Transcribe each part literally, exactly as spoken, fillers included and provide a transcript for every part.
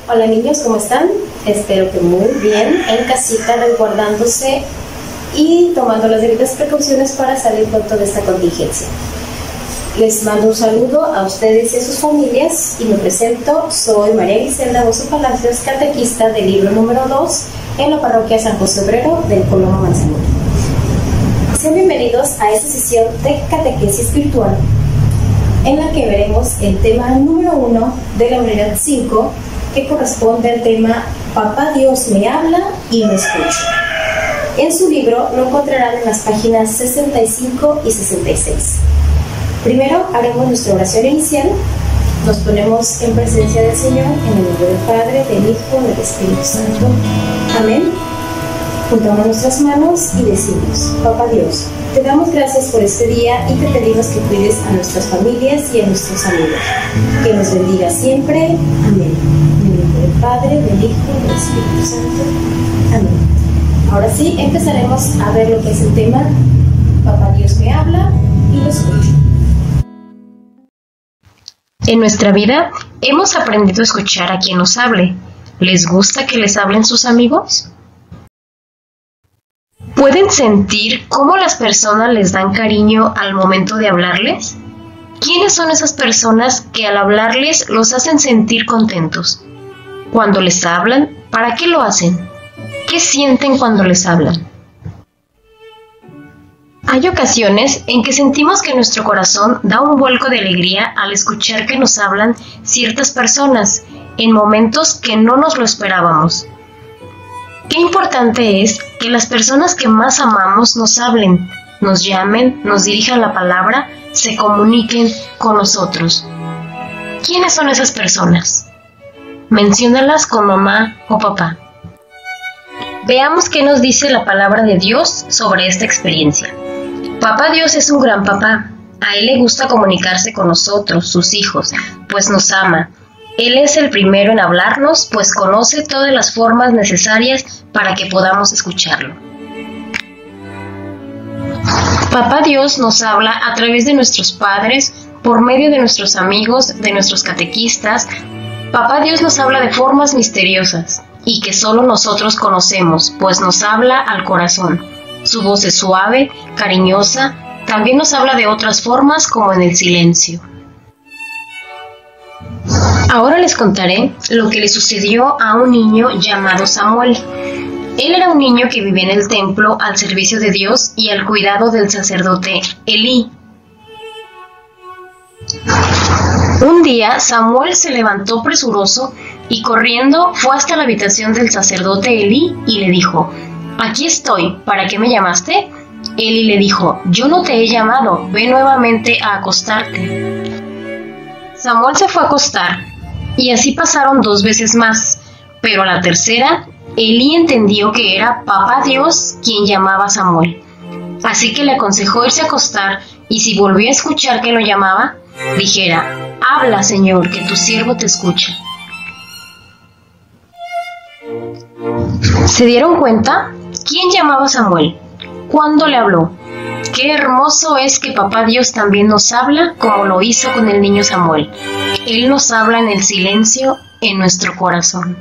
Hola niños, ¿cómo están? Espero que muy bien, en casita, resguardándose y tomando las debidas precauciones para salir pronto de esta contingencia. Les mando un saludo a ustedes y a sus familias y me presento. Soy María Griselda Bozo Palacios, catequista del libro número dos en la parroquia San José Obrero del Colono Manzanillo. Sean bienvenidos a esta sesión de catequesis virtual en la que veremos el tema número uno de la unidad cinco, que corresponde al tema Papá Dios me habla y me escucha. En su libro lo encontrarán en las páginas sesenta y cinco y sesenta y seis. Primero haremos nuestra oración inicial. Nos ponemos en presencia del Señor en el nombre del Padre, del Hijo, del Espíritu Santo. Amén. Juntamos nuestras manos y decimos: Papá Dios, te damos gracias por este día y te pedimos que cuides a nuestras familias y a nuestros amigos. Que nos bendiga siempre. Amén. En el nombre del Padre, del Hijo, del Espíritu Santo. Amén. Ahora sí, empezaremos a ver lo que es el tema Papá Dios me habla y lo escucho. En nuestra vida hemos aprendido a escuchar a quien nos hable. ¿Les gusta que les hablen sus amigos? ¿Pueden sentir cómo las personas les dan cariño al momento de hablarles? ¿Quiénes son esas personas que al hablarles los hacen sentir contentos? Cuando les hablan, ¿para qué lo hacen? ¿Qué sienten cuando les hablan? Hay ocasiones en que sentimos que nuestro corazón da un vuelco de alegría al escuchar que nos hablan ciertas personas en momentos que no nos lo esperábamos. Qué importante es que las personas que más amamos nos hablen, nos llamen, nos dirijan la palabra, se comuniquen con nosotros. ¿Quiénes son esas personas? Menciónalas con mamá o papá. Veamos qué nos dice la palabra de Dios sobre esta experiencia. Papá Dios es un gran papá. A Él le gusta comunicarse con nosotros, sus hijos, pues nos ama. Él es el primero en hablarnos, pues conoce todas las formas necesarias para que podamos escucharlo. Papá Dios nos habla a través de nuestros padres, por medio de nuestros amigos, de nuestros catequistas. Papá Dios nos habla de formas misteriosas y que solo nosotros conocemos, pues nos habla al corazón. Su voz es suave, cariñosa, también nos habla de otras formas como en el silencio. Ahora les contaré lo que le sucedió a un niño llamado Samuel. Él era un niño que vivía en el templo al servicio de Dios y al cuidado del sacerdote Elí. Un día Samuel se levantó presuroso y corriendo fue hasta la habitación del sacerdote Elí y le dijo: «Aquí estoy, ¿para qué me llamaste?» Elí le dijo: «Yo no te he llamado, ve nuevamente a acostarte». Samuel se fue a acostar, y así pasaron dos veces más, pero a la tercera, Elí entendió que era Papá Dios quien llamaba a Samuel. Así que le aconsejó irse a acostar, y si volvió a escuchar que lo llamaba, dijera: «Habla, Señor, que tu siervo te escucha». ¿Se dieron cuenta? ¿Quién llamaba a Samuel? ¿Cuándo le habló? Qué hermoso es que Papá Dios también nos habla como lo hizo con el niño Samuel. Él nos habla en el silencio, en nuestro corazón.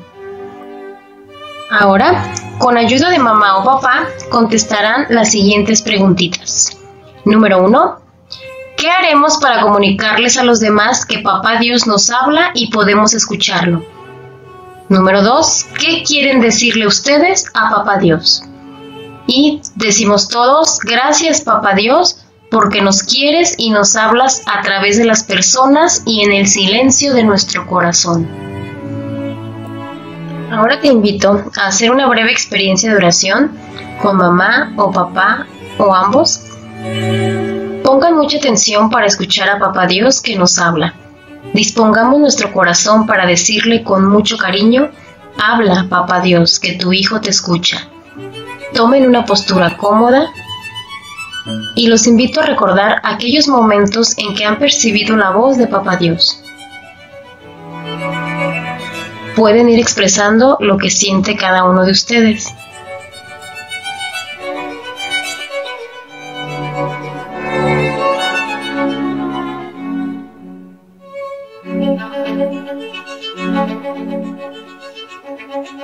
Ahora, con ayuda de mamá o papá, contestarán las siguientes preguntitas. Número uno. ¿Qué haremos para comunicarles a los demás que Papá Dios nos habla y podemos escucharlo? Número dos. ¿Qué quieren decirle ustedes a Papá Dios? Y decimos todos: gracias Papá Dios, porque nos quieres y nos hablas a través de las personas y en el silencio de nuestro corazón. Ahora te invito a hacer una breve experiencia de oración con mamá o papá o ambos. Pongan mucha atención para escuchar a Papá Dios que nos habla. Dispongamos nuestro corazón para decirle con mucho cariño: habla Papá Dios, que tu hijo te escucha. Tomen una postura cómoda y los invito a recordar aquellos momentos en que han percibido la voz de Papá Dios. Pueden ir expresando lo que siente cada uno de ustedes.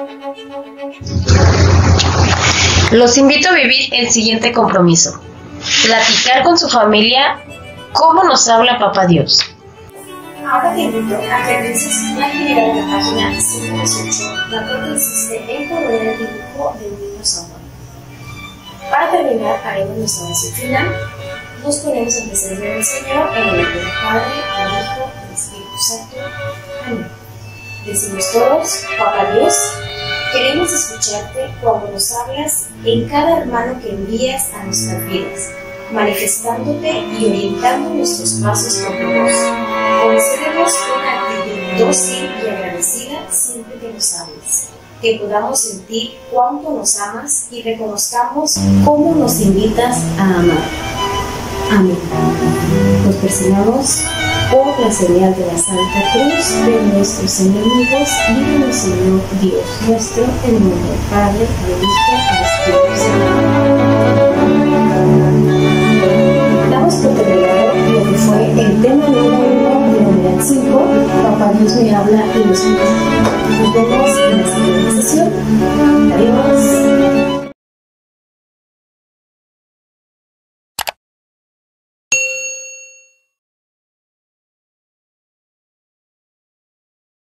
Los invito a vivir el siguiente compromiso: platicar con su familia cómo nos habla Papá Dios. Ahora te invito a que realices una actividad en la página ciento dieciocho, la cual consiste en poner el dibujo del niño Samuel. Para terminar, haremos nuestra oración final. Nos ponemos en presencia del Señor en el nombre del Padre, del Hijo y del Espíritu Santo. Amén. Decimos todos: Papá Dios, queremos escucharte cuando nos hablas en cada hermano que envías a nuestras vidas, manifestándote y orientando nuestros pasos con tu voz. Concédenos una actitud dócil y agradecida siempre que nos hables, que podamos sentir cuánto nos amas y reconozcamos cómo nos invitas a amar. Amén. Nos personamos por la señal de la Santa Cruz de nuestros enemigos, líbranos, Señor Dios nuestro, en el nombre del Padre, del Hijo y del Espíritu Santo. Damos por terminado lo que fue el tema número uno de la unidad cinco, Papá Dios me habla y nos invita. Nos vemos en la